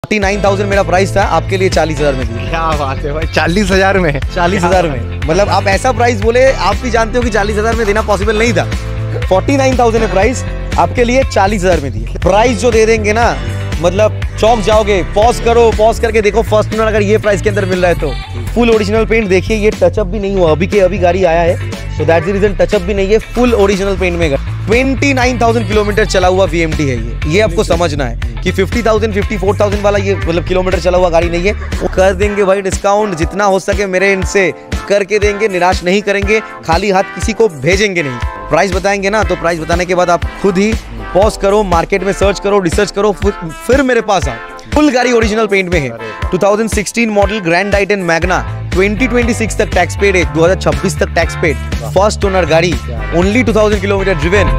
49,000 मेरा प्राइस था, आपके लिए 40,000 में दिया। क्या बात है भाई, 40,000 में? 40,000 में, मतलब आप ऐसा प्राइस बोले, आप भी जानते हो कि 40,000 में देना पॉसिबल नहीं था। 49,000 है प्राइस, आपके लिए 40,000 में दिए। प्राइस जो दे देंगे ना, मतलब चौंक जाओगे। पॉज करो, पॉज करके देखो फर्स्ट ओनर अगर ये प्राइस के अंदर मिल रहा है तो। फुल ओरिजिनल पेंट देखिए, ये टचअप भी नहीं हुआ, अभी के अभी गाड़ी आया है, so that's the reason touch up भी नहीं है, फुल ओरिजिनल पेंट में। 29,000 किलोमीटर चला हुआ VMT है ये आपको समझना है कि 50,000 54,000 वाला ये मतलब किलोमीटर चला हुआ गाड़ी नहीं है। वो कर देंगे भाई डिस्काउंट, जितना हो सके मेरे इनसे करके देंगे, निराश नहीं करेंगे, खाली हाथ किसी को भेजेंगे नहीं। प्राइस बताएंगे ना, तो प्राइस बताने के बाद आप खुद ही पॉज करो, मार्केट में सर्च करो, रिसर्च करो, फिर मेरे पास आओ। फुल गाड़ी ओरिजिनल पेंट में है। 2016 मॉडल ग्रैंड आइटन मैग्ना, 2026 तक टैक्स पेड है, 2026 तक टैक्स पेड, फर्स्ट ओनर गाड़ी, ओनली 2000 किलोमीटर ड्रिवन।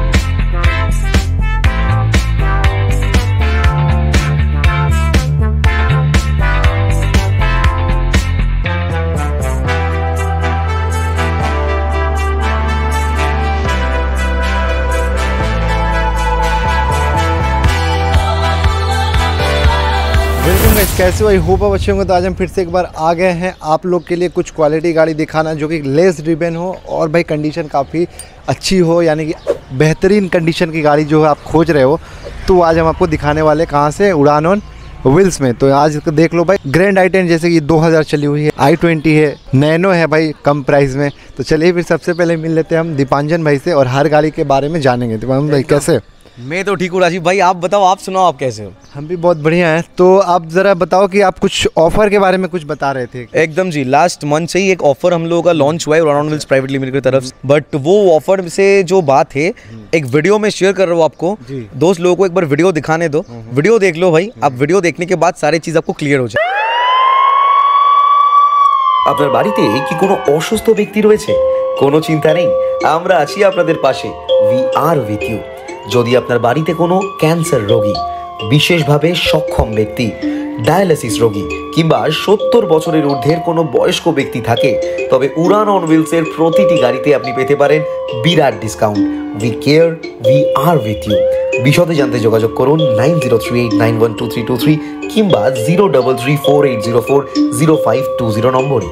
कैसे भाई, होप आप अच्छे होंगे। तो आज हम फिर से एक बार आ गए हैं आप लोग के लिए कुछ क्वालिटी गाड़ी दिखाना जो कि लेस ड्रिवन हो और भाई कंडीशन काफ़ी अच्छी हो, यानी कि बेहतरीन कंडीशन की गाड़ी जो है आप खोज रहे हो, तो आज हम आपको दिखाने वाले कहाँ से, उड़ान ऑन व्हील्स में। तो आज देख लो भाई, ग्रैंड आइटन जैसे कि 2000 चली हुई है, i20 है, नैनो है भाई कम प्राइस में। तो चलिए फिर सबसे पहले मिल लेते हैं हम दीपांजन भाई से और हर गाड़ी के बारे में जानेंगे। दीपांजन भाई कैसे? मैं तो ठीक हूँ राजीव भाई, आप बताओ, आप सुनाओ, आप कैसे हो? हम भी बहुत बढ़िया हैं। तो आप ज़रा बताओ कि आप कुछ ऑफर के बारे में कुछ बता रहे थे। एकदम जी, लास्ट मंथ से ही एक ऑफर हम लोगों का लॉन्च हुआ है उड़ान व्हील्स प्राइवेट लिमिटेड की तरफ से, बट वो ऑफर से जो बात है एक वीडियो में शेयर कर रहा हूँ आपको। दोस्त लोगों को एक बार वीडियो दिखाने दो, वीडियो देख लो भाई, आप वीडियो देखने के बाद सारी चीज आपको क्लियर हो जाए। আপনার বাড়িতে কি কোনো অসুস্থ ব্যক্তি রয়েছে? কোনো চিন্তা নেই, আমরা আছি আপনাদের পাশে। We are with you. যদি আপনার বাড়িতে কোনো ক্যান্সার রোগী, বিশেষভাবে সক্ষম ব্যক্তি, ডায়ালিসিস রোগী কিংবা 70 বছরের ঊর্ধ্বের কোনো বয়স্ক ব্যক্তি থাকে, তবে উড়ান অন হুইলসের প্রতিটি গাড়িতে আপনি পেতে পারেন বিরাট discount. We care, we are with you. বিশদে জানতে যোগাযোগ করুন 9038912323 কিংবা 033480400520 নম্বরে।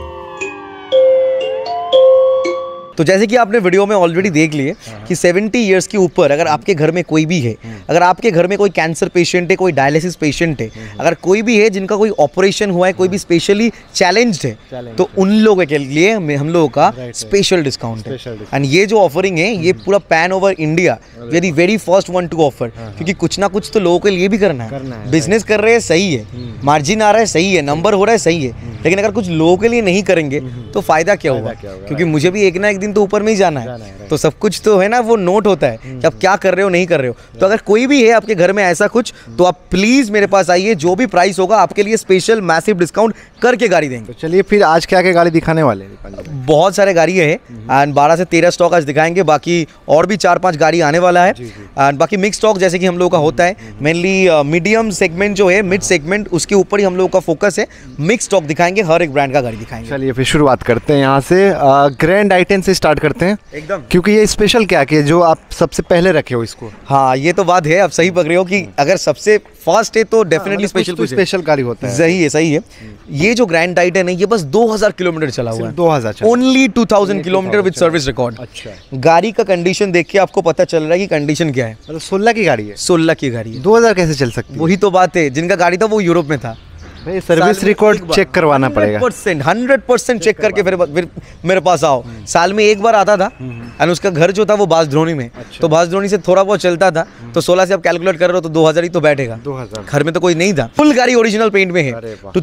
तो जैसे कि आपने वीडियो में ऑलरेडी देख लिए कि 70 इयर्स के ऊपर अगर आपके घर में कोई भी है, अगर आपके घर में कोई कैंसर पेशेंट है, कोई डायलिसिस पेशेंट है, अगर कोई भी है जिनका कोई ऑपरेशन हुआ है, कोई भी स्पेशली चैलेंज्ड है, तो उन लोगों के लिए हम लोगों का स्पेशल डिस्काउंट है। एंड ये जो ऑफरिंग है ये पूरा pan over India, very very first one to offer, क्योंकि कुछ ना कुछ तो लोगों के लिए भी करना है। बिजनेस कर रहे हैं सही है, मार्जिन आ रहा है सही है, नंबर हो रहा है सही है, लेकिन अगर कुछ लोगों के लिए नहीं करेंगे तो फायदा क्या होगा? क्योंकि मुझे भी एक ना एक दिन तो ऊपर में ही जाना है, तो सब कुछ तो है ना, वो नोट होता है कि आप क्या कर रहे हो नहीं कर रहे हो। तो अगर कोई भी है आपके घर में ऐसा कुछ, तो आप प्लीज मेरे पास आइए, जो भी प्राइस होगा आपके लिए स्पेशल मैसिव डिस्काउंट करके गाड़ी देंगे। तो चलिए फिर आज क्या क्या गाड़ी दिखाने वाले हैं? बहुत सारे गाड़ी है एंड 12 से 13 स्टॉक आज दिखाएंगे, बाकी और भी 4-5 गाड़ी आने वाला है। एंड बाकी मिक्स स्टॉक जैसे कि हम लोगों का होता है, मेनली मीडियम सेगमेंट जो है, मिड सेगमेंट, उसके ऊपर ही हम लोगों का फोकस है। मिक्स स्टॉक दिखाएंगे, हर एक ब्रांड का गाड़ी दिखाएंगे। चलिए फिर शुरुआत करते हैं यहाँ से, ग्रैंड आइटन से स्टार्ट करते हैं एकदम, क्योंकि ये स्पेशल क्या कि जो आप सबसे पहले रखे हो इसको। हाँ ये तो बात है, आप सही पकड़ रहे हो कि अगर सबसे फर्स्ट है तो डेफिनेटली स्पेशल गाड़ी होता है। सही है, सही है। ये जो ग्रैंड आइटन है ये बस 2000 किलोमीटर चला हुआ है, 2000, only 2000 kilometre with service record. अच्छा, गाड़ी का कंडीशन देख के आपको पता चल रहा है कि कंडीशन क्या है। मतलब 16 की गाड़ी है, 16 की गाड़ी है, 2000 कैसे चल सकती है? वही तो बात है, जिनका गाड़ी था वो यूरोप में था। भाई सर्विस रिकॉर्ड चेक करवाना पड़ेगा, 100% चेक करके फिर मेरे पास आओ। साल में एक बार आता था एंड उसका घर जो था वो बांसद्रोणी में। अच्छा। तो बांसद्रोणी से थोड़ा बहुत चलता था, तो 16 से आप कैलकुलेट कर रहे हो तो 2000 ही तो बैठेगा। 2000 घर में तो कोई नहीं था। फुल गाड़ी ओरिजिनल पेंट में है।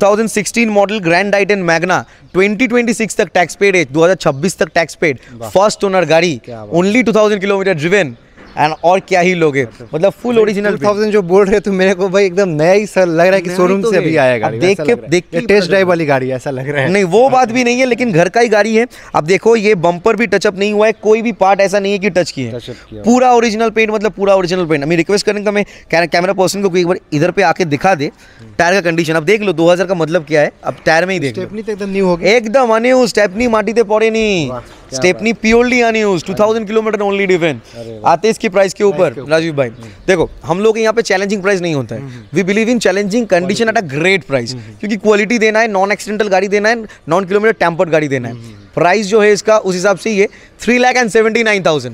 2016 मॉडल ग्रैंड आइटन मैग्ना, 2026 तक टैक्स पेड है, 2026 तक टैक्स पेड, फर्स्ट ओनर गाड़ी, ओनली 2000 किलोमीटर ड्रिवन। एंड और क्या ही लोगे, मतलब फुल ओरिजिनल 2000 जो बोल रहे तो मेरे को भाई एकदम नया ही सर लग रहा है कि शोरूम से अभी आया गाड़ी। देख के टेस्ट ड्राइव वाली गाड़ी ऐसा लग रहा है। नहीं वो बात भी नहीं है, लेकिन घर का ही गाड़ी है। अब देखो ये बम्पर भी टचअप नहीं हुआ है, कोई भी पार्ट ऐसा नहीं है कि टच किए, पूरा ओरिजिनल पेंट, मतलब पूरा ओरिजिनल पेंट। मैं रिक्वेस्ट करूंगा, मैं कैमरा पर्सन को एक बार इधर पे आके दिखा दे टायर का कंडीशन। अब देख लो 2000 का मतलब क्या है, अब टायर में ही देख लो, स्टेपनी तो एकदम न्यू हो गई, एकदम अन्यू, स्टेपनी माटी ते पड़े नहीं, stepney purely unused 2000 kilometre only driven. आते इसकी प्राइस के ऊपर राजीव भाई, देखो हम लोग यहाँ पे चैलेंजिंग प्राइस नहीं होता है, we believe in challenging condition at a great price, क्योंकि क्वालिटी देना है, नॉन एक्सीडेंटल गाड़ी देना है, नॉन किलोमीटर टेम्पर्ड गाड़ी देना है। प्राइस जो है इसका उस हिसाब से ये 3,79,000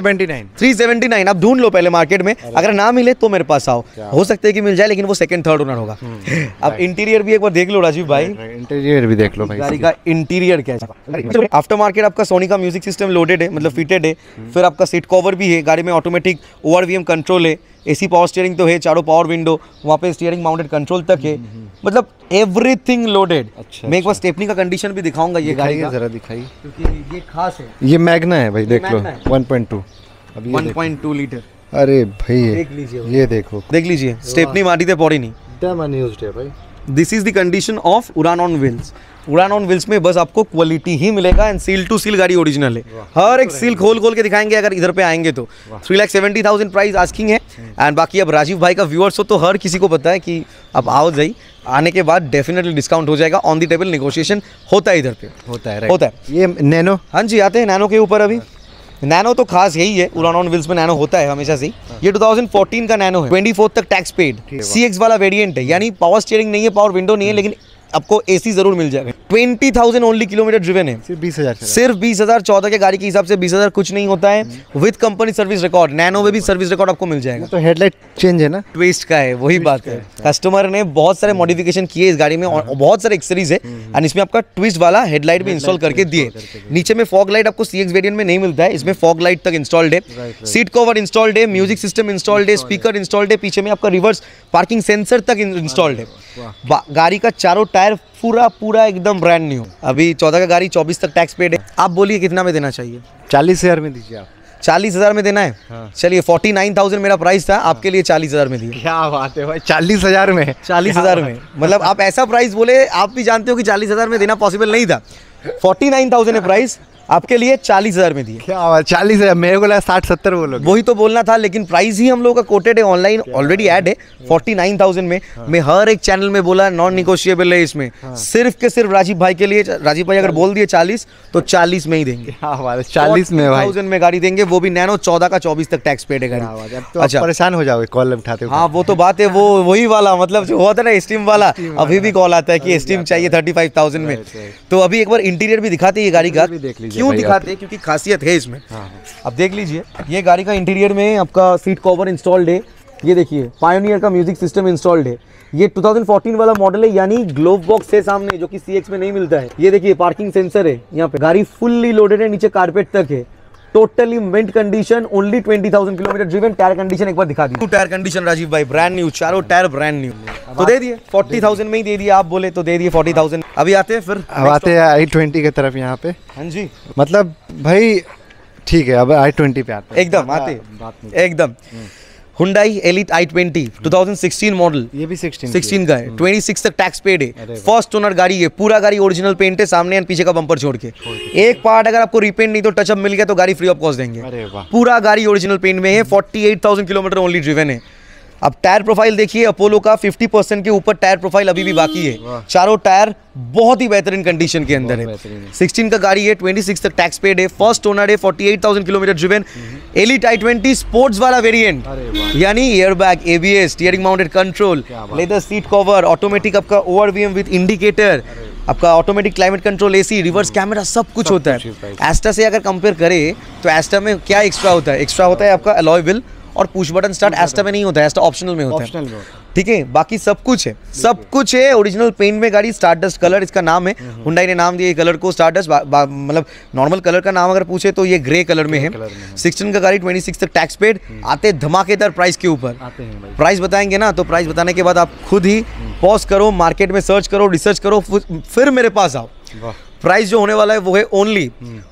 379 आप ढूंढ लो पहले मार्केट में, अगर ना मिले तो मेरे पास आओ, हो सकता है कि मिल जाए, लेकिन वो सेकंड थर्ड ओनर होगा। अब इंटीरियर भी एक बार देख लो राजीव भाई, इंटीरियर भी देख लो भाई, गाड़ी का इंटीरियर क्या है। आफ्टर मार्केट आपका सोनी का म्यूजिक सिस्टम लोडेड है, मतलब फिटेड है, फिर आपका सीट कवर भी है, गाड़ी में ऑटोमेटिक ओआरवीएम कंट्रोल है, एसी पावर स्टीयरिंग तो है, चारों पावर विंडो, वहाँ पे स्टीयरिंग माउंटेड कंट्रोल तक है, मतलब एवरीथिंग लोडेड। मैं एक बार स्टेपनी का कंडीशन भी दिखाऊंगा ये गाड़ी का, जरा दिखाइए, क्योंकि ये खास है। ये मैग्ना है भाई, देख लो 1.2, अभी 1.2 लीटर। अरे भाई देख लीजिए, ये देखो, देख लीजिए, स्टेपनी माटी ते पड़ी नहीं, एकदम अनयूज्ड है भाई। This is the condition of Udaan on wheels. Udaan on wheels में बस आपको क्वालिटी ही मिलेगा, एंड सील टू सील गाड़ी ओरिजिनल है, हर एक सील खोल खोल के दिखाएंगे अगर इधर पे आएंगे तो। 3,70,000 प्राइस आस्किंग है, एंड बाकी अब राजीव भाई का व्यूअर्स हो तो हर किसी को पता है कि अब आओ जाइए, आने के बाद डेफिनेटली डिस्काउंट हो जाएगा, ऑन द टेबल नेगोशिएशन होता है, इधर पे होता है, होता है। ये नैनो, हाँ जी, आते हैं नैनो के ऊपर। अभी नैनो तो खास यही है, उड़ान ऑन व्हील्स में नैनो होता है हमेशा से ही। ये 2014 का नैनो है, 24 तक टैक्स पेड, CX वाला वेरिएंट है, यानी पावर स्टीयरिंग नहीं है, पावर विंडो नहीं है, लेकिन आपको एसी जरूर मिल जाएगा। 20,000 ओनली किलोमीटर ड्रिवन है, सिर्फ 20,000, सिर्फ 20,000। 14 के गाड़ी के हिसाब से 20,000 कुछ नहीं होता है, with company service record. Nano में भी सर्विस रिकॉर्ड आपको मिल जाएगा। तो हेडलाइट चेंज है ना, ट्विस्ट का है, वही बात है, कस्टमर ने बहुत सारे मॉडिफिकेशन किए इस गाड़ी में, और बहुत सारे एक्सेसरीज है, एंड इसमें आपका ट्विस्ट वाला हेडलाइट भी इंस्टॉल करके दिए। नीचे में फॉग लाइट आपको CX वेरिएंट में नहीं मिलता है, इसमें फॉग लाइट तक इंस्टॉल्ड है, सीट कवर इंस्टॉल्ड है, म्यूजिक सिस्टम इंस्टॉल्ड है, स्पीकर इंस्टॉल्ड है, पीछे में आपका रिवर्स पार्किंग सेंसर तक इंस्टॉल्ड है। गाड़ी का चारों टायर पूरा एकदम ब्रांड न्यू। अभी 14 का गाड़ी 24 तक टैक्स पेड है। आप बोलिए कितना में देना चाहिए? 40,000 में दीजिए आप। 40,000 में देना है? हाँ। चलिए 49,000 मेरा प्राइस था, आपके लिए 40,000 में दिए। क्या बात है भाई, 40,000 में? 40,000 में, मतलब आप ऐसा प्राइस बोले, आप भी जानते हो कि 40,000 में देना पॉसिबल नहीं था। 49,000 है प्राइस, आपके लिए 40,000 में दिए। क्या बात, 40,000? मेरे को लगा 60-70 बोलोगे। वही तो बोलना था, लेकिन प्राइस ही हम लोगों का कोटेड है, ऑनलाइन ऑलरेडी ऐड है 49,000 में। मैं हर एक चैनल में बोला नॉन निगोशिएबल है इसमें, सिर्फ के सिर्फ राजीव भाई के लिए। राजीव भाई अगर बोल दिए 40 तो 40 में ही देंगे। क्या बात है, 40 में भाई, 40,000 में गाड़ी देंगे, वो भी नैनो 14 का 24 तक टैक्स पेड है गाड़ी। तो अच्छा, परेशान हो जाओगे कॉल उठाते हो। हाँ वो तो बात है, वो वही वाला मतलब जो होता है ना एस्टीम वाला, अभी भी कॉल आता है कि एस्टीम चाहिए 35,000 में। तो अभी एक बार इंटीरियर भी दिखाते हैं ये गाड़ी का, क्यों दिखाते हैं, क्योंकि खासियत है इसमें। अब देख लीजिए, ये गाड़ी का इंटीरियर में आपका सीट कवर इंस्टॉल्ड है, ये देखिए पायोनियर का म्यूजिक सिस्टम इंस्टॉल्ड है। ये 2014 वाला मॉडल है, यानी ग्लोव बॉक्स है सामने, जो कि CX में नहीं मिलता है। ये देखिए पार्किंग सेंसर है यहाँ पे, गाड़ी फुल्ली लोडेड है, नीचे कारपेट तक है, totally mint condition, only 20,000 kilometre driven. Tyre condition एक बार दिखा दी, टायर कंडीशन राजीव भाई ब्रांड न्यू, चारों टायर ब्रांड न्यू। तो दे दिए 40,000 में ही दे दिए, आप बोले तो दे दिए 40,000। अभी आते हैं फिर, अब आते हैं i20 की तरफ यहाँ पे। हाँ जी, मतलब भाई ठीक है, अब i20 पे आते हैं। एकदम आते एकदम। Hyundai Elite i20 2016 मॉडल, ये भी 16 का है, 26 तक टैक्स पेड है, फर्स्ट ओनर गाड़ी है, पूरा गाड़ी ओरिजिनल पेंट है, सामने एंड पीछे का बम्पर छोड़ के। एक पार्ट अगर आपको रिपेंट नहीं तो टचअप मिल गया तो गाड़ी फ्री ऑफ कॉस्ट देंगे। पूरा गाड़ी ओरिजिनल पेंट में है, 48,000 किलोमीटर ओनली ड्रिवन है। अब टायर प्रोफाइल देखिए, अपोलो का 50% के ऊपर टायर प्रोफाइल अभी भी बाकी है, चारों टायर बहुत ही बेहतरीन कंडीशन के अंदर है। 16 का गाड़ी है, 26 तक टैक्स पेड है, फर्स्ट ओनर है, 48,000 kilometre driven. Elite i20 sports वाला वेरिएंट, यानी airbag, ABS, steering mounted control, leather seat cover, automatic आपका ORVM विद इंडिकेटर, आपका automatic climate control, AC, reverse camera, सब कुछ होता है। एस्टा से अगर कंपेयर करें तो एस्टा में क्या एक्स्ट्रा होता है? एक्स्ट्रा होता है आपका अलॉय व्हील और पुश बटन स्टार्ट। एस्टा में नहीं होता है, एस्टा ऑप्शनल में होता है, ठीक है। बाकी सब कुछ है, सब कुछ है ओरिजिनल पेंट में गाड़ी। स्टारडस्ट कलर इसका नाम है, हुंडई ने नाम दिया कलर को स्टारडस्ट, मतलब नॉर्मल कलर का नाम अगर पूछे तो ये ग्रे कलर में है। 16 का गाड़ी, 26 तक टैक्स पेड। आते धमाकेदार प्राइस के ऊपर, प्राइस बताएंगे ना, तो प्राइस बताने के बाद आप खुद ही पॉज करो, मार्केट में सर्च करो, रिसर्च करो, फिर मेरे पास आओ। प्राइस जो होने वाला है वो है ओनली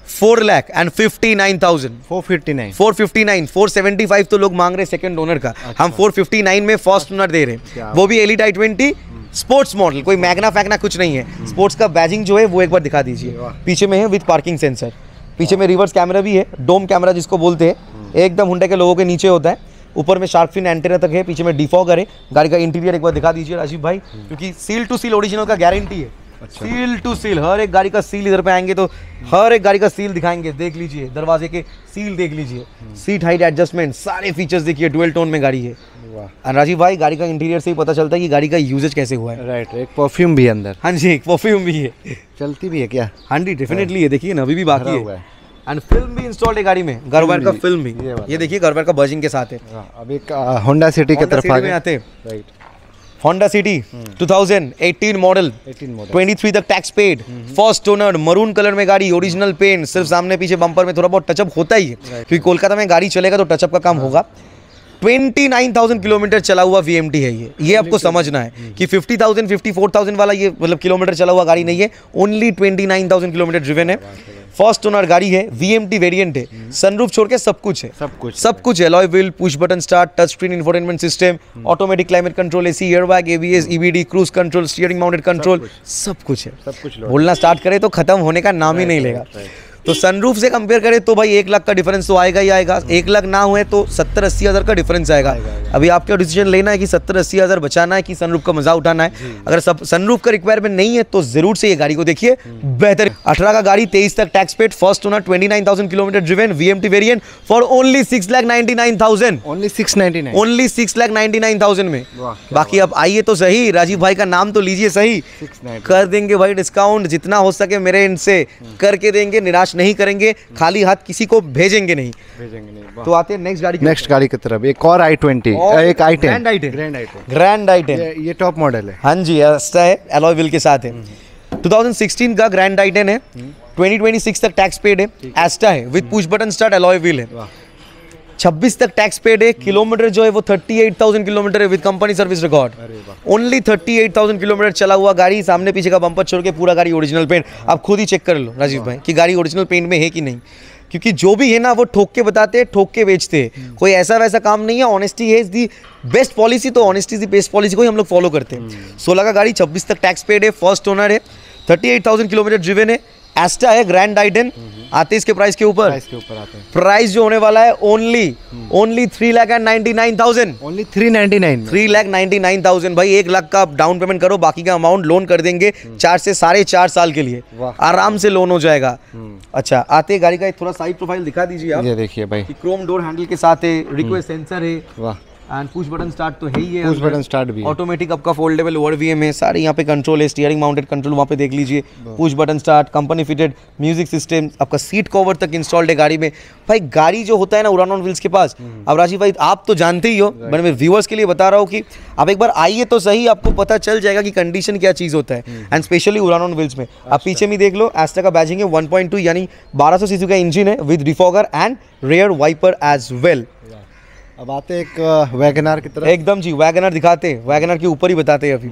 4,59,000। 459, 475 तो लोग मांग रहे सेकंड ओनर का। हम 459 में फर्स्ट ओनर दे रहे हैं, वो भी एलिट i20 स्पोर्ट्स मॉडल, कोई मैग्ना फैगना कुछ नहीं है। स्पोर्ट्स का बैजिंग जो है वो एक बार दिखा दीजिए, पीछे में है विद पार्किंग सेंसर, पीछे में रिवर्स कैमरा भी है, डोम कैमरा जिसको बोलते हैं, एकदम हुंडई के लोगों के नीचे होता है, ऊपर में शार्क फिन एंटेना तक है, पीछे में डिफॉगर है। गाड़ी का इंटीरियर एक बार दिखा दीजिए राजीव भाई, क्योंकि सील टू सील ओरिजिनल का गारंटी है, सील टू सील, हर एक गाड़ी का सील इधर पे आएंगे तो हर एक गाड़ी का सील दिखाएंगे, देख लीजिए, दरवाजे के सील देख लीजिए, सीट हाइट एडजस्टमेंट, सारे फीचर्स देखिए, डुअल टोन में गाड़ी है। और राजीव भाई गाड़ी का इंटीरियर से ही पता चलता है कि गाड़ी का यूजेज कैसे हुआ है। राइट, एक परफ्यूम भी अंदर। हाँ जी, एक परफ्यूम भी है। चलती भी है क्या? हाँ जी, डेफिनेटली है, देखिए ना अभी भी बाकी है। एंड फिल्म भी इंस्टॉल्ड है गाड़ी में, गर्वर का फिल्म भी, ये देखिए गर्वर का बर्जिंग के साथ है। अब एक होंडा सिटी की तरफ आते हैं। राइट, होंडा सिटी 2018 मॉडल, 23 तक tax paid, first owner, maroon colour में गाड़ी, ओरिजिनल पेंट, सिर्फ सामने पीछे बम्पर में थोड़ा बहुत टचअप होता ही है, क्योंकि कोलकाता में गाड़ी चलेगा तो टचअप का काम होगा। 29,000 किलोमीटर चला हुआ VMT है ये आपको समझना है कि 50,000 54,000 वाला ये मतलब किलोमीटर चला हुआ गाड़ी नहीं है, ओनली 29,000 किलोमीटर ड्रिवन है। फर्स्ट ओनर गाड़ी है, VMT वेरिएंट है, सनरूफ छोड़ के सब कुछ है, सब कुछ है, alloy wheel, push button start, touch screen infotainment system, automatic climate control, AC, airbag, ABS, EBD, cruise control, steering mounted control, सब कुछ है। बोलना स्टार्ट करे तो खत्म होने का नाम ही नहीं लेगा। तो सनरूफ से कंपेयर करें तो भाई 1 लाख का डिफरेंस तो आएगा ही आएगा, 1 लाख ना हुए तो 70-80 हज़ार का डिफरेंस आएगा। अभी आपका डिसीजन लेना है कि 70-80 हज़ार बचाना है कि सनरूफ का मजा उठाना है। अगर सब सनरूफ का रिक्वायरमेंट नहीं है तो जरूर से ये गाड़ी को देखिए, बेहतर। 18 का गाड़ी, 23 तक tax paid, first owner, 29,000 kilometre driven, VMT variant for only 6,99,000, only 699, only 6,99,000 में। बाकी अब आइए तो सही, राजीव भाई का नाम तो लीजिए सही, कर देंगे भाई डिस्काउंट, जितना हो सके मेरे एंड से करके देंगे, निराश नहीं करेंगे, खाली हाथ किसी को भेजेंगे नहीं। तो आते हैं नेक्स्ट गाड़ी की तरफ। एक और i20, एक i10, ग्रैंड i10, ये टॉप मॉडल है। हाँ जी, ऐसा है, अलॉय व्हील के साथ है। 2016 का ग्रैंड i10 है, 2026 तक टैक्स पेड है, एस्टा है, with push button start, alloy wheel है, 26 तक टैक्स पेड है। किलोमीटर जो है वो 38,000 किलोमीटर है with company service record, only 38,000 kilometre चला हुआ गाड़ी, सामने पीछे का बम्पर छोड़ के पूरा गाड़ी ओरिजिनल पेंट। आप खुद ही चेक कर लो राजीव भाई कि गाड़ी ओरिजिनल पेंट में है कि नहीं, क्योंकि जो भी है ना वो ठोक के बताते हैं, ठोक के बेचते हैं, कोई ऐसा वैसा काम नहीं है। ऑनेस्टी है इज दी बेस्ट पॉलिसी, तो honesty is the best policy को ही हम लोग फॉलो करते हैं। 16 का गाड़ी, 26 तक टैक्स पेड है, फर्स्ट ओनर है, 38,000 किलोमीटर ड्रिवन है, एस्टा है, ग्रैंड i10। आते इसके प्राइस के ऊपर आते हैं। प्राइस जो होने वाला है ओनली 3,99,000, ओनली 399, 3,99,000 भाई। 1 लाख का आप डाउन पेमेंट करो, बाकी का अमाउंट लोन कर देंगे 4 से 4.5 साल के लिए, आराम से लोन हो जाएगा। अच्छा, आते गाड़ी का एक थोड़ा साइड प्रोफाइल दिखा दीजिए आप। ये देखिए भाई, क्रोम डोर हैंडल के साथ है, रिक्वेस्ट सेंसर है, वाह, एंड पुश बटन स्टार्ट तो है ही है, पुश बटन स्टार्ट भी है, ऑटोमेटिक आपका फोल्डेबल ओवरवीएम है, सारे यहाँ पे कंट्रोल है, स्टीयरिंग माउंटेड कंट्रोल वहाँ पे देख लीजिए, push button start, company fitted music system, आपका सीट कवर तक इंस्टॉल्ड है गाड़ी में। भाई गाड़ी जो होता है ना उड़ान ऑन व्हील्स के पास, अब राजीव भाई आप तो जानते ही हो, बट मैं व्यूअर्स के लिए बता रहा हूँ कि आप एक बार आइए तो सही, आपको पता चल जाएगा कि कंडीशन क्या चीज़ होता है, and specially Udaan on wheels में। आप पीछे में देख लो, एस्टा का बैजिंग है, 1.2 यानी 1200 सीसी का इंजन है with defogger and rear wiper as well. अब आते एक वैगनार की तरफ। एकदम जी, वैगनार दिखाते हैं, वैगनार के ऊपर ही बताते हैं अभी।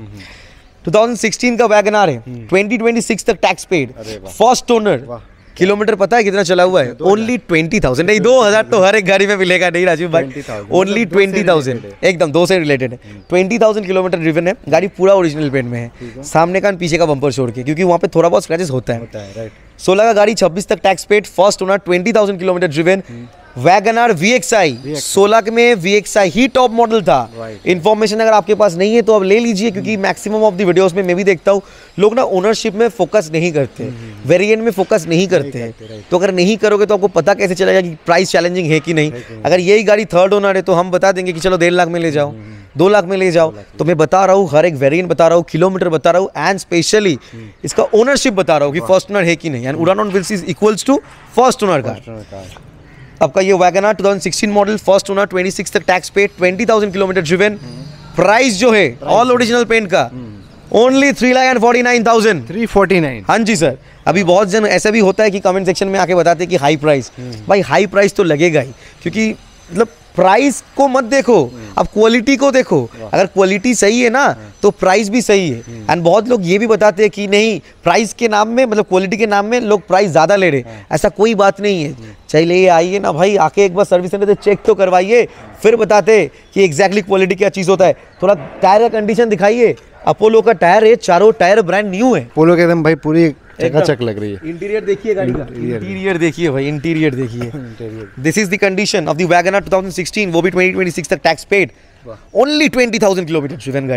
2016 का वैगनार है, 2026 तक tax paid, first owner, kilometre पता है कितना चला हुआ है? ओनली 20,000, नहीं 2,000 तो हर एक गाड़ी में मिलेगा नहीं राजीव भाई, ओनली 20,000, एकदम 2 से रिलेटेड है। 20,000 किलोमीटर ड्रिवन है, गाड़ी पूरा ओरिजिनल पेंट में है, सामने का पीछे का बम्पर छोड़ के, क्योंकि वहाँ पे थोड़ा बहुत स्क्रैचेस होता है। 16 का गाड़ी, 26 तक tax paid, first owner, 20,000 kilometre driven, WagonR VXI। 16 में VXI ही टॉप मॉडल था। इन्फॉर्मेशन अगर आपके पास नहीं है तो अब ले लीजिए, क्योंकि मैक्सिमम ऑफ द वीडियोस में मैं भी देखता हूँ लोग ना ओनरशिप में फोकस नहीं करते, वेरिएंट में फोकस नहीं करते हैं। तो अगर नहीं करोगे तो आपको पता कैसे चलेगा कि प्राइस चैलेंजिंग है कि नहीं। अगर यही गाड़ी थर्ड ओनर है तो हम बता देंगे कि चलो 1.5 लाख में ले जाओ, 2 लाख में ले जाओ। तो मैं बता रहा हूँ, हर एक वेरिएंट बता रहा हूँ, किलोमीटर बता रहा हूँ, एंड स्पेशली इसका ओनरशिप बता रहा हूँ कि फर्स्ट ओनर है कि नहीं, and Udaan on wheels is equals to first owner car. आपका ये वैगनार 2016 मॉडल, फर्स्ट ओनर, 26 तक tax paid, 20,000 kilometre driven, price जो है ऑल ओरिजिनल पेंट का ओनली 3,49,000, 349। हाँ जी सर। अभी बहुत जन ऐसा भी होता है कि कमेंट सेक्शन में आके बताते हैं कि हाई प्राइस, भाई हाई प्राइस तो लगेगा ही, क्योंकि मतलब प्राइस को मत देखो, अब क्वालिटी को देखो। अगर क्वालिटी सही है ना तो प्राइस भी सही है। एंड बहुत लोग ये भी बताते हैं कि नहीं, प्राइस के नाम में, मतलब क्वालिटी के नाम में लोग प्राइस ज़्यादा ले रहे, ऐसा कोई बात नहीं है। चलिए आइए ना भाई, आके एक बार सर्विस सेंटर से चेक तो करवाइए, फिर बताते कि एग्जैक्टली क्वालिटी क्या चीज़ होता है। थोड़ा टायर का कंडीशन दिखाइए, अपोलो का टायर है, चारों टायर ब्रांड न्यू है, पोलो के एकदम भाई पूरी चकाचक लग रही है। इंटीरियर देखिए गाड़ी का, इंटीरियर देखिए भाई, इंटीरियर देखिए। This is the condition of the WagonR 2016, वो भी 2026 तक tax paid, only 20,000 kilometre driven गाड़ी,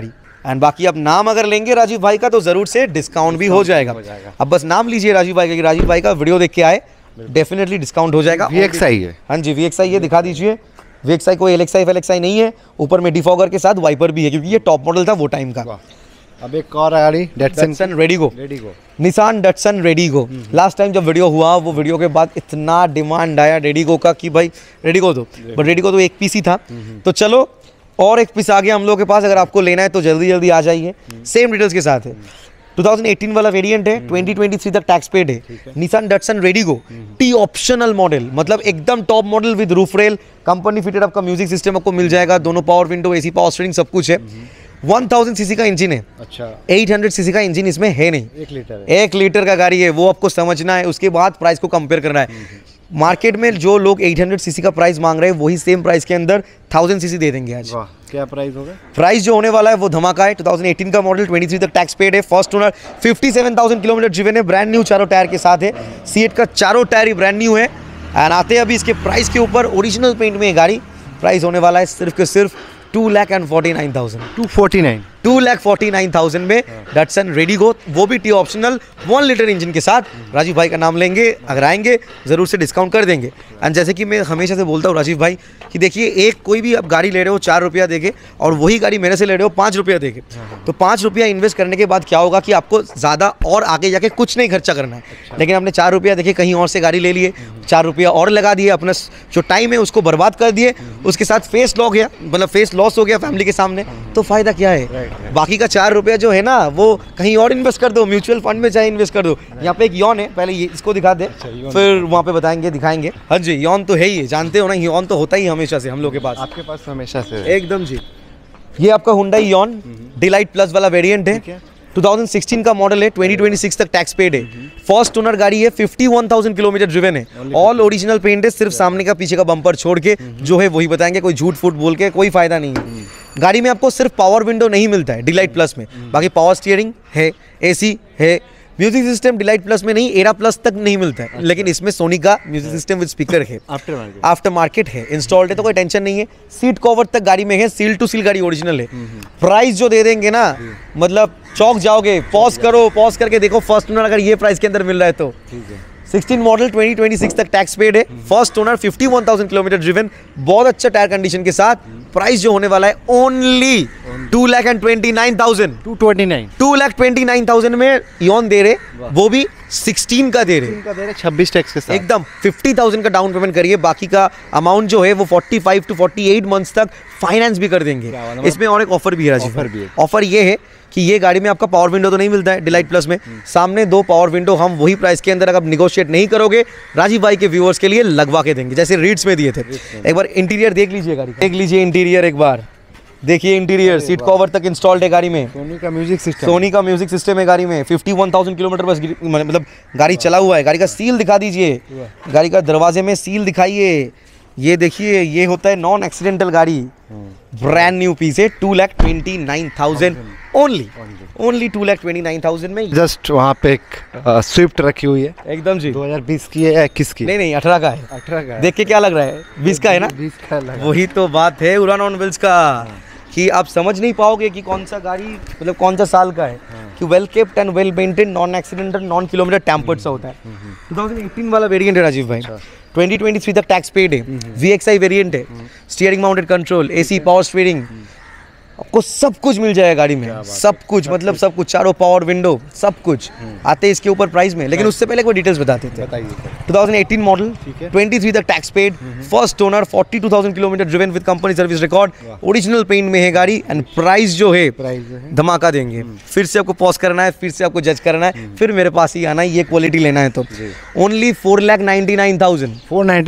एंड बाकी आप नाम अगर लेंगे राजीव भाई का तो जरूर से डिस्काउंट भी हो जाएगा। अब बस नाम लीजिए राजीव भाई का कि राजीव भाई का वीडियो देख के आए, डेफिनेटली डिस्काउंट हो जाएगा। VXI है। हाँ जी VXI ये दिखा दीजिए। VXI कोई LXI FLXI नहीं है, ऊपर में डिफॉगर के साथ वाइपर भी है क्योंकि ये टॉप मॉडल था वो टाइम का। अब एक और गाड़ी Datsun Redigo, Nissan Datsun Redigo. Last time जब वीडियो हुआ वो वीडियो के बाद इतना डिमांड आया रेडिगो का कि भाई रेडिगो दो, बट रेडिगो तो एक पीस ही था। तो चलो और एक पीस आ गया हम लोग के पास, अगर आपको लेना है तो जल्दी जल्दी आ जाइए। सेम डिटेल्स के साथ है, 2018 वाला वेरिएंट है, 2023 तक टैक्स पेड है। Nissan Datsun Redigo T optional model, मतलब एकदम top model with roof rail, company fitted आपका म्यूजिक सिस्टम आपको मिल जाएगा, दोनों power window, AC power steering सब कुछ है। 1000 सीसी का इंजन है। अच्छा 800 सीसी का इंजन इसमें है नहीं, 1 लीटर का गाड़ी है, वो आपको समझना है, उसके बाद प्राइस को कंपेयर करना है। मार्केट में जो लोग 800 सीसी का प्राइस मांग रहे हैं वही सेम प्राइस के अंदर 1000 सीसी दे देंगे आज। वाह, क्या प्राइस होगा? प्राइस जो होने वाला है वो धमाका है। 2018 का मॉडल, 23 तक टैक्स पेड है, फर्स्ट ओनर, 57,000 किलोमीटर ड्रिवन है, ब्रांड न्यू चारों टायर के साथ है। सीएट का चारों टायर ही ब्रांड न्यू है। एंड आते हैं अभी इसके प्राइस के ऊपर, ओरिजिनल पेंट में ये गाड़ी प्राइस होने वाला है सिर्फ के सिर्फ 2,49,000। 2,49,000 में डटसन रेडिगो, वो भी टी ऑप्शनल 1 लीटर इंजन के साथ। राजीव भाई का नाम लेंगे, अगर आएंगे ज़रूर से डिस्काउंट कर देंगे। एंड जैसे कि मैं हमेशा से बोलता हूँ राजीव भाई कि देखिए, एक कोई भी आप गाड़ी ले रहे हो 4 रुपया देके और वही गाड़ी मेरे से ले रहे हो 5 रुपया देके, तो 5 रुपया इन्वेस्ट करने के बाद क्या होगा कि आपको ज़्यादा और आगे जाके कुछ नहीं खर्चा करना है। लेकिन आपने 4 रुपया देखे कहीं और से गाड़ी ले लिए, 4 रुपया और लगा दिए, अपना जो टाइम है उसको बर्बाद कर दिए, उसके साथ फेस लॉस गया, मतलब फेस लॉस हो गया फैमिली के सामने, तो फ़ायदा क्या है? बाकी का 4 रुपया जो है ना वो कहीं और इन्वेस्ट कर दो, म्यूचुअल फंड में चाहे इन्वेस्ट कर दो। यहाँ पे एक यॉन है, पहले ये इसको दिखा दे, फिर वहाँ पे बताएंगे, दिखाएंगे। हाँ जी, यॉन तो है ही, जानते हो ना, यॉन तो होता ही हमेशा से हम लोग के पास। आपके पास हमेशा से एकदम जी। ये आपका हुंडई यॉन डिलाइट प्लस वाला वेरिएंट है, 2016 का मॉडल है, 2026 तक टैक्स पेड है, फर्स्ट ओनर गाड़ी है, 51,000 किलोमीटर ड्रिवन है, ऑल ओरिजिनल पेंट है, सिर्फ सामने का पीछे का बम्पर छोड़ के जो है वही बताएंगे, कोई झूठ फूट बोल के कोई फायदा नहीं है। गाड़ी में आपको सिर्फ पावर विंडो नहीं मिलता है डिलाइट प्लस में, बाकी पावर स्टीयरिंग है, AC है, म्यूजिक सिस्टम डिलाइट प्लस में नहीं, एरा प्लस तक नहीं मिलता है, लेकिन इसमें सोनी का म्यूजिक सिस्टम विद स्पीकर है, आफ्टर मार्केट है, इंस्टॉल्ड है, तो कोई टेंशन नहीं है। सीट कवर तक गाड़ी में है, सील टू सील गाड़ी ओरिजिनल है। प्राइस जो दे देंगे ना, मतलब चौक जाओगे, पॉज करो, पॉज करके देखो फर्स्ट ओनर अगर ये प्राइस के अंदर मिल रहा है तो। 16 मॉडल, 2026 तक टैक्स पेड है, फर्स्ट ओनर, 51,000 किलोमीटर ड्रिवन, बहुत अच्छा टायर कंडीशन के साथ। प्राइस जो होने वाला है ओनली 2,29,000, 2,29,000 में यॉन दे रहे, वो भी 16 का दे रहे, 26 टैक्स के साथ, एकदम 50,000 का डाउन पेमेंट करिए, बाकी का अमाउंट जो है वो 45 to 48 मंथ्स तक फाइनेंस भी कर देंगे। इसमें और एक ऑफर भी है राजीव, ऑफर ये है कि ये गाड़ी में आपका पावर विंडो तो नहीं मिलता है डिलाइट प्लस में, सामने 2 पावर विंडो हम वही प्राइस के अंदर अगर निगोशिएट नहीं करोगे राजीव भाई के व्यूअर्स के लिए लगवा के देंगे, जैसे रीड्स में दिए थे। एक बार इंटीरियर देख लीजिए गाड़ी, देख लीजिए इंटीरियर एक बार, देखिए इंटीरियर, सीट कवर तक इंस्टॉल्ड है गाड़ी में, सोनी का म्यूजिक सिस्टम है गाड़ी में, 51,000 किलोमीटर बस मतलब गाड़ी चला हुआ है। गाड़ी का सील दिखा दीजिए, गाड़ी का दरवाजे में सील दिखाइए, ये देखिए, ये होता है नॉन एक्सीडेंटल गाड़ी, ब्रांड न्यू पीस है, 2,29,000 ओनली 2,29,000 में। जस्ट वहाँ पे एक स्विफ्ट रखी हुई है, एकदम जी, 2020 की है या 21 की? नहीं 18 का है। 18 का देख के क्या लग रहा है? 20 का है ना? 20 का लगा। वही तो बात है उड़ान ऑन व्हील्स का, कि आप समझ नहीं पाओगे कि कौन सा गाड़ी मतलब कौन सा साल का है, कि well kept and well maintain, non accidental, non kilometre tempered सा होता है। 2018 वाला वेरिएंट है राजीव भाई, 2023 तक टैक्स पेड है, VXI वेरिएंट है, steering mounted control, AC power steering, आपको सब कुछ मिल जाएगा गाड़ी में, सब कुछ, मतलब सब कुछ, चारों पावर विंडो, सब कुछ आते हैं इसके ऊपर प्राइस में। लेकिन उससे पहले कोई डिटेल्स बताते थे। 2018 मॉडल, 23 तक tax paid, first owner, 42,000 kilometre driven with company service record, original paint में है गाड़ी, एंड प्राइस जो है धमाका देंगे। फिर से आपको पॉज करना है, फिर से आपको जज करना है, फिर मेरे पास ही आना है, ये क्वालिटी लेना है तो ओनली 4,99,000,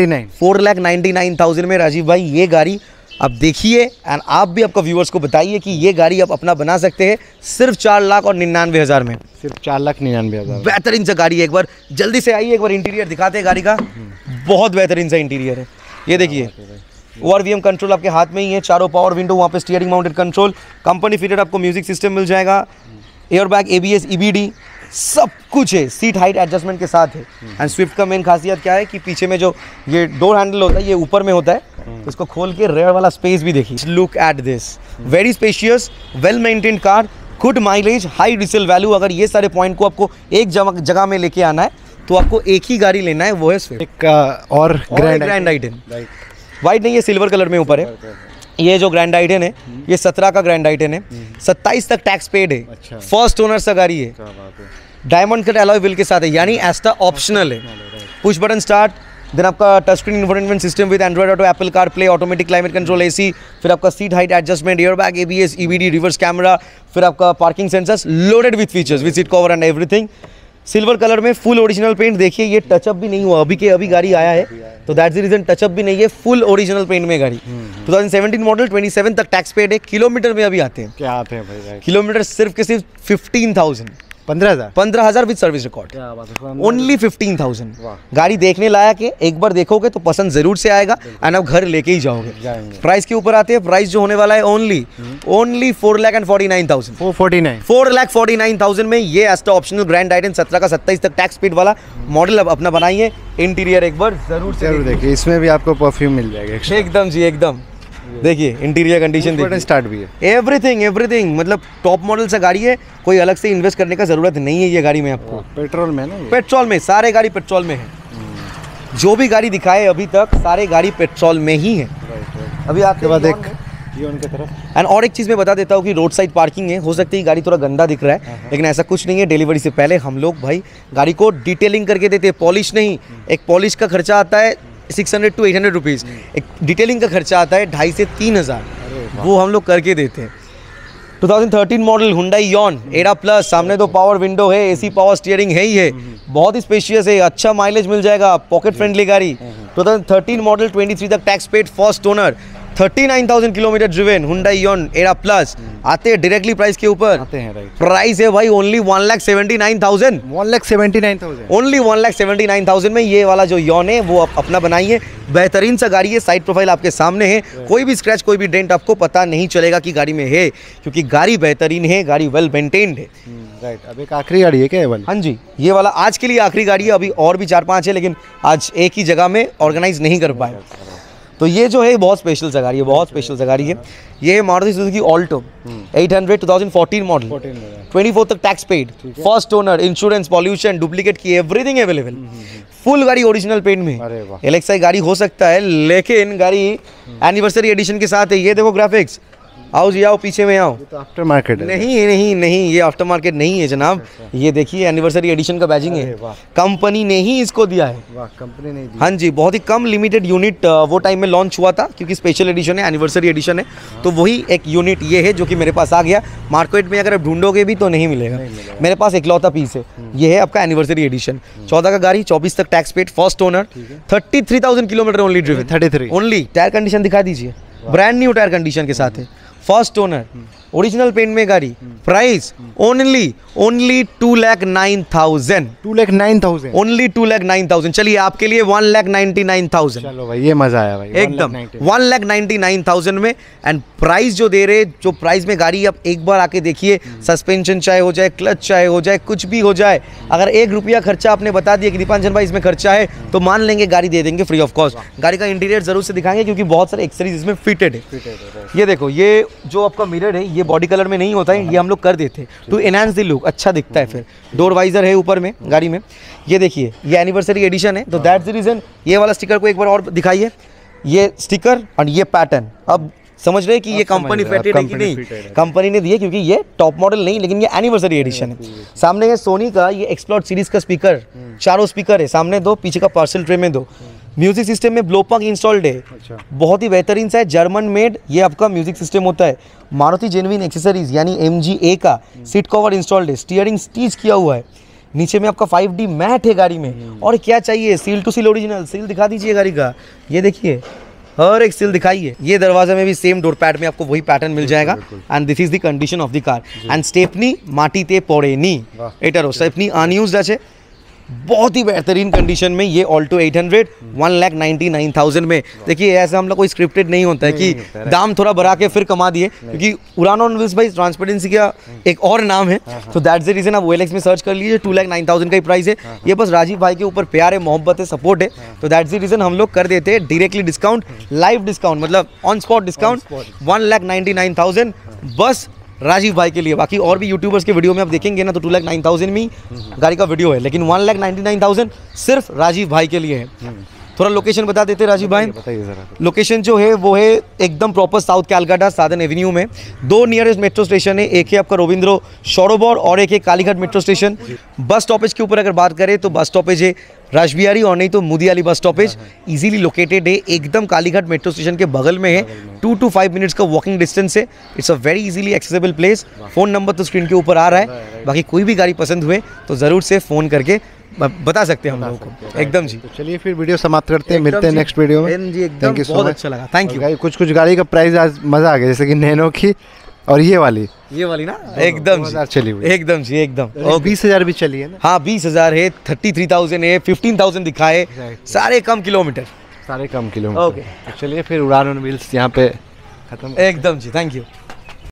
4,99,000 में राजीव भाई ये गाड़ी अब देखिए, एंड आप भी आपका व्यूअर्स को बताइए कि ये गाड़ी आप अपना बना सकते हैं सिर्फ 4,99,000 में, सिर्फ 4,99,000। बेहतरीन सा गाड़ी है, एक बार जल्दी से आइए, एक बार इंटीरियर दिखाते हैं गाड़ी का, बहुत बेहतरीन सा इंटीरियर है। ये देखिए, ORVM कंट्रोल आपके हाथ में ही है, चारों पावर विंडो, वहाँ पे steering mounted control, company fitted आपको म्यूजिक सिस्टम मिल जाएगा, एयर बैग, ABS, EBD, सब कुछ है, सीट हाइट एडजस्टमेंट के साथ है। एंड स्विफ्ट का मेन खासियत क्या है कि पीछे में जो ये डोर हैंडल होता है ये ऊपर में होता है, इसको खोल के रेयर वाला स्पेस भी देखिए। Look at this, very spacious, well maintained car, good mileage, high resale value. अगर ये सारे पॉइंट को आपको एक जगह में लेके आना है तो आपको एक ही गाड़ी लेना है, वो है स्विफ्ट। एक और ग्रैंड आइटेन, वाइट नहीं, ये सिल्वर कलर में ऊपर है। ये जो ग्रैंड आइटेन है ये 17 का ग्रैंड आइटेन है, 27 तक टैक्स पेड है। अच्छा। फर्स्ट ओनर सा गाड़ी है, डायमंड कट अलॉय व्हील के साथ है, यानी एस्टा ऑप्शनल है। पुश बटन स्टार्ट, देन आपका touch screen infotainment system with Android Auto, Apple CarPlay, automatic climate control, AC, फिर आपका seat height adjustment, air bag, ABS, EBD, reverse camera, फिर आपका parking sensors loaded with features, with seat cover and everything. Silver colour में full original paint. देखिए ये touch-up भी नहीं हुआ, अभी गाड़ी आया है तो दैट्स द रीजन टचअप भी नहीं है, फुल ओरिजिनल पेंट में गाड़ी। 2017 मॉडल, 27 तक टैक्स पेड है। किलोमीटर में अभी आते हैं, क्या आते हैं भाई? किलोमीटर सिर्फ के सिर्फ 15,000, 15,000 विद सर्विस रिकॉर्ड, ओनली 15,000। गाड़ी देखने लायक है, एक बार देखोगे तो पसंद जरूर से आएगा एंड आप घर लेके ही जाओगे। प्राइस के ऊपर आते हैं, प्राइस जो होने वाला है ओनली 4,49,000, 4,49,000 में ये एस्टा ऑप्शनल ग्रैंड आइटेन 17 का 27 तक टैक्स पेड वाला मॉडल अब अपना बनाइए। इंटीरियर एक बार जरूर देखिए, इसमें भी आपको परफ्यूम मिल जाएगा एकदम जी, एकदम। देखिए इंटीरियर कंडीशन देखिए, स्टार्ट भी है, एवरीथिंग मतलब टॉप मॉडल से गाड़ी है, कोई अलग से इन्वेस्ट करने का जरूरत नहीं है ये गाड़ी में आपको। पेट्रोल में ना, पेट्रोल में, सारे गाड़ी पेट्रोल में है। जो भी गाड़ी दिखाए अभी तक सारे गाड़ी पेट्रोल में ही है। अभी आपके बाद एक उनके तरफ। एंड और एक चीज़ मैं बता देता हूँ कि रोड साइड पार्किंग है, हो सकती है गाड़ी थोड़ा गंदा दिख रहा है लेकिन ऐसा कुछ नहीं है। डिलीवरी से पहले हम लोग भाई गाड़ी को डिटेलिंग करके देते हैं, पॉलिश नहीं। एक पॉलिश का खर्चा आता है 600 to 800 रुपीज़, एक डिटेलिंग का खर्चा आता है 2,500 से 3,000, वो हम लोग करके देते हैं। 2013 model Hyundai Eon Era plus, सामने तो पावर विंडो है, एसी पावर स्टीयरिंग है ही है, बहुत ही स्पेशियस है, अच्छा माइलेज मिल जाएगा, पॉकेट फ्रेंडली गाड़ी। 2013 मॉडल, 23 तक tax paid, first owner, 39,000 kilometre driven, Hyundai Eon Era plus. आते हैं डायरेक्टली प्राइस के ऊपर, आते हैं राइट। प्राइस है भाई ओनली 1,79,000, 1,79,000, ओनली 1,79,000 में ये वाला जो यॉन है वो आप अपना बनाइए। बेहतरीन सा गाड़ी है, साइड प्रोफाइल आपके सामने है, कोई भी स्क्रैच कोई भी डेंट आपको पता नहीं चलेगा कि गाड़ी में है, क्योंकि गाड़ी बेहतरीन है, गाड़ी वेल मेंटेन्ड है। राइट। अब एक आखिरी गाड़ी है क्या ये वाली? हाँ जी, ये वाला आज के लिए आखिरी गाड़ी है, अभी और भी 4-5 है लेकिन आज एक ही जगह में ऑर्गेनाइज नहीं कर पाए। तो ये जो है बहुत स्पेशल सा गाड़ी है, बहुत स्पेशल सा गाड़ी है। ये है मारुति सुजुकी ऑल्टो 800 2014 मॉडल, 24 तक tax paid, first owner, insurance, pollution, duplicate की एवरीथिंग अवेलेबल, फुल गाड़ी ओरिजिनल पेंट में। एलेक्साई गाड़ी हो सकता है लेकिन गाड़ी एनिवर्सरी एडिशन के साथ है। ये देखो ग्राफिक्स, आओ जी आओ, पीछे में आओ। तो आफ्टर मार्केट है? नहीं, ये आफ्टर मार्केट नहीं है जनाब। ये देखिए एनिवर्सरी एडिशन का बैजिंग है, कंपनी ने ही इसको दिया है। वाह, कंपनी ने दिया। हाँ जी, बहुत ही कम लिमिटेड यूनिट वो टाइम में लॉन्च हुआ था, क्योंकि स्पेशल एडिशन है, एनिवर्सरी एडिशन है, तो वही एक यूनिट ये है जो कि मेरे पास आ गया। मार्केट में अगर आप ढूंढोगे भी तो नहीं मिलेगा, मेरे पास इकलौता पीस है। ये है आपका एनिवर्सरी एडिशन, 14 का गाड़ी, 24 तक tax paid, first owner, 33,000 kilometre only driven, 33 only. Tyre condition दिखा दीजिए, ब्रांड न्यू टायर कंडीशन के साथ है, फर्स्ट ओनर, ओरिजिनल पेंट में गाड़ी। Price only 2,09,000, 2,09,000, only 2,09,000। चलिए आपके लिए 1,99,000। चलो भाई, ये मजा आया भाई, एकदम 1,99,000 में। एंड प्राइस जो दे रहे, जो प्राइस में गाड़ी आप एक बार आके देखिए, सस्पेंशन चाहे हो जाए, क्लच चाहे हो जाए, कुछ भी हो जाए, अगर 1 रुपया खर्चा आपने बता दिया कि दीपांजन भाई इसमें खर्चा है, तो मान लेंगे गाड़ी दे देंगे फ्री ऑफ कॉस्ट। गाड़ी का इंटीरियर जरूर से दिखाएंगे क्योंकि बहुत सारे एक्सेसरीज इसमें फिटेड है। ये देखो, ये जो आपका मिरर है ये बॉडी कलर में नहीं होता है, ये हम लोग कर देते हैं टू एनहांस द लुक, अच्छा दिखता है। फिर डोर वाइजर है ऊपर में गाड़ी में। ये देखिए, ये एनिवर्सरी एडिशन है, तो दैट्स द रीजन। ये वाला स्टिकर को एक बार और दिखाइए, ये स्टिकर और ये पैटर्न। अब समझ रहे हैं कि ये कंपनी फिटेड है कि नहीं? कंपनी ने दिए, क्योंकि ये टॉप मॉडल नहीं लेकिन ये एनिवर्सरी एडिशन है। सामने है सोनी का ये एक्सप्लोर सीरीज का स्पीकर, चारों स्पीकर है, सामने 2, पीछे का पार्सल ट्रे में 2। म्यूजिक सिस्टम में ब्लोपंक इंस्टॉल्ड है, बहुत ही बेहतरीन सा है, जर्मन मेड ये आपका म्यूजिक सिस्टम होता है। मारुति जेन्युइन एक्सेसरीज यानी MGA का सीट कवर इंस्टॉल्ड है, स्टीयरिंग स्टिच किया हुआ है, नीचे में आपका 5D मैट है गाड़ी में। और क्या चाहिए, seal to seal original, seal दिखा दीजिए गाड़ी का, ये देखिए हर एक सील दिखाइए। ये दरवाजे में भी सेम डोर पैड में आपको वही पैटर्न मिल जाएगा। And this is the condition of the car. And stepney माटीते पड़ेनी, एटारो स्टेपनी अनयूज्ड আছে। बहुत ही बेहतरीन कंडीशन में ये ऑल्टो 800 1,99,000 में। देखिए ऐसा हम लोग कोई स्क्रिप्टेड नहीं होता है कि दाम थोड़ा बढ़ा के फिर कमा दिए, क्योंकि उड़ान ऑन व्हील्स भाई ट्रांसपेरेंसी का एक और नाम है। तो दैट्स द रीजन आप OLX में सर्च कर लीजिए, 2,09,000 का ही प्राइस है। ये बस राजीव भाई के ऊपर प्यार है, मोहब्बत है, सपोर्ट है, तो दैट्स द रीजन हम लोग कर देते हैं डायरेक्टली डिस्काउंट, लाइव डिस्काउंट, मतलब ऑन स्पॉट डिस्काउंट 1,99,000 बस राजीव भाई के लिए। बाकी और भी यूट्यूबर्स के वीडियो में आप देखेंगे ना तो 2,09,000 में गाड़ी का वीडियो है, लेकिन 1,99,000 सिर्फ राजीव भाई के लिए है। थोड़ा लोकेशन बता देते राजीव भाई। बताइए जरा। लोकेशन जो है वो है एकदम प्रॉपर साउथ कैलकाटा साधन एवेन्यू में। 2 नियरेस्ट मेट्रो स्टेशन है, एक है आपका रोबिंद्रो शोरोबोर और एक है Kalighat metro station. Bus stoppage के ऊपर अगर बात करें तो बस स्टॉपेज है राजबिहारी और नहीं तो मुदियाली बस स्टॉपेज, इजीली लोकेटेड है, एकदम कालीघाट मेट्रो स्टेशन के बगल में है। 2 to 5 मिनट्स का वॉकिंग डिस्टेंस है। It's a very easily accessible place. Phone number तो स्क्रीन के ऊपर आ रहा है, बाकी कोई भी गाड़ी पसंद हुए तो ज़रूर से फ़ोन करके बता सकते हैं हम लोगों को। एकदम जी। तो चलिए फिर वीडियो समाप्त करते हैं, मिलते हैं नेक्स्ट वीडियो में। जी एकदम, थैंक यू सो बहुत मच। अच्छा लगा, थैंक यू। कुछ गाड़ी का प्राइस आज मजा आ गया, जैसे कि नैनो की और ये वाली ना एकदम 2000 चली हुई। एकदम जी एकदम। 20,000 भी चली है ना। हाँ 20,000 है, 33,000 है, 15,000 दिखाए, सारे कम किलोमीटर, सारे कम किलोमीटर। ओके तो चलिए फिर उड़ान ऑन व्हील्स यहाँ पे खत्म। एकदम जी, थैंक यू।